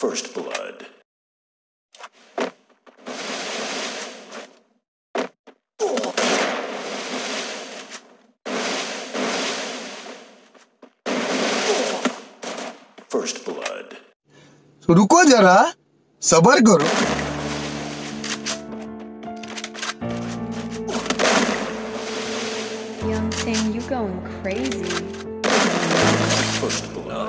First blood. First blood. तो रुको जरा, सबर करो। Young Ting, you going crazy. First blood.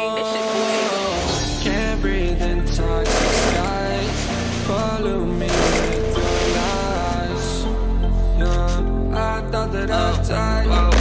Can't breathe in toxic skies. Pollute me with your lies. Yeah, I thought that I'd die.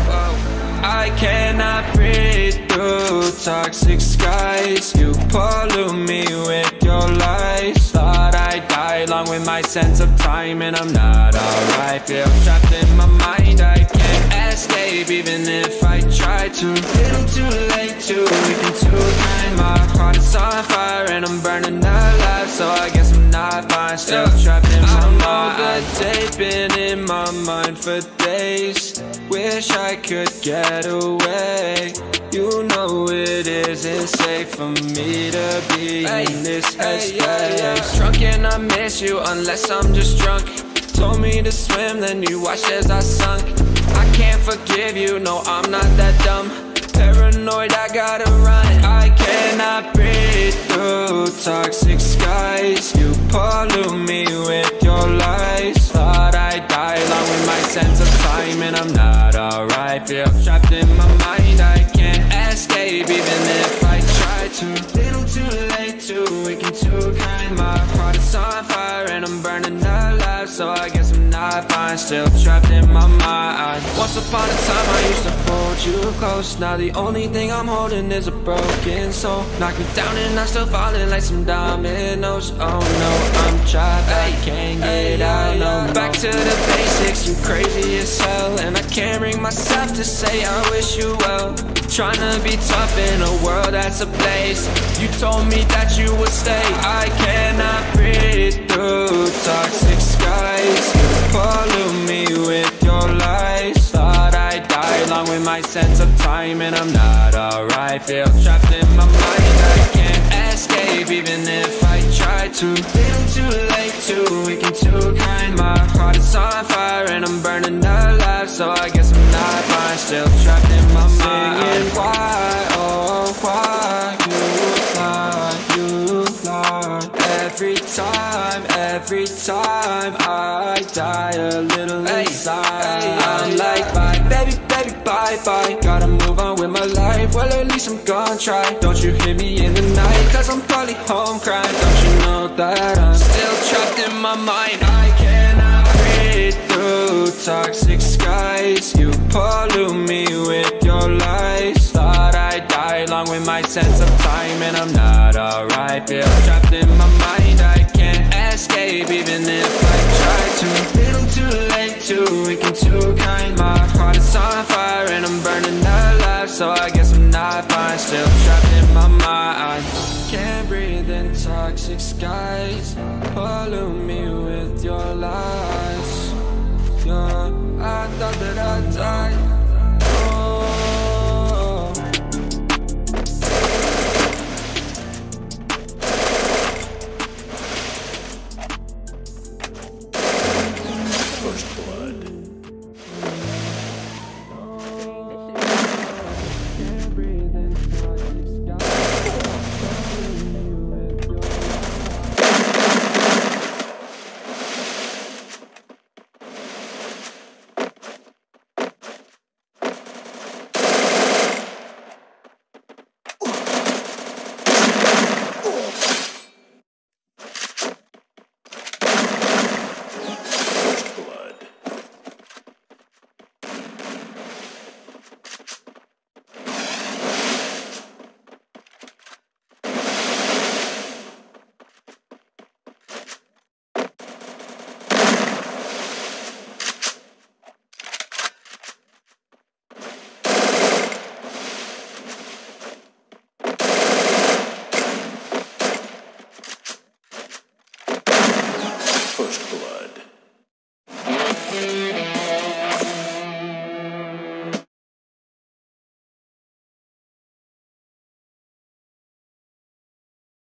I cannot breathe through toxic skies. You pollute me with your lies. Thought I'd die along with my sense of time, and I'm not alright. Feel trapped in my mind, I can't escape even if I try to. Little too late, too weak and too kind. My heart is on fire and I'm burning alive, so I guess I'm not fine. Still trapped in my mind. They've been in my mind for days. Wish I could get away. You know it isn't safe for me to be in this headspace. Drunk and I miss you unless I'm just drunk. Told me to swim, then you watched as I sunk. I can't forgive you, no, I'm not that dumb. Paranoid, I gotta run. I cannot breathe through toxic skies. You pollute me with your lies. Thought I'd die along with my sense of time, and I'm not alright. Feel trapped in my mind, I can't escape even if I try to. Little too late, too weak and too kind. My heart is on fire and I'm burning alive, so I guess I'm not fine. Still trapped in my mind. Once upon a time I used to hold you close. Now the only thing I'm holding is a broken soul. Knock me down and I'm still falling like some dominoes. Oh no, I'm trapped, I can't get out no more. Back to the basics, you crazy as hell, and I can't bring myself to say I wish you well. Trying to be tough in a world that's ablaze. You told me that you would stay. I cannot breathe through toxic skies. You pollute me with your lies. Thought I'd die along with my sense of time, and I'm not alright. Feel trapped in my mind, I can't escape even if I try to. Little too late, too weak and too kind. My heart is on fire and I'm burning alive, so I guess I'm not fine. Still trapped in my mind. Singing why, oh why you lie. Every time I die a little inside. I'm like bye, baby, bye, bye. Gotta move on with my life, well at least I'm gonna try. Don't you hear me in the night, cause I'm probably home crying. Don't you know that I'm still trapped in my mind. I cannot breathe through toxic skies. You pollute me with your lies. Thought I'd die along with my sense of time, and I'm not alright. Feel trapped in my mind, I can't escape even if I try to. Little too late, too weak and too kind. My heart is on fire and I'm burning alive, so I guess I'm not fine. Still trapped in my mind. Can't breathe in toxic skies. Pollute me with your lies. Yeah, I thought that I'd die. First blood. First blood.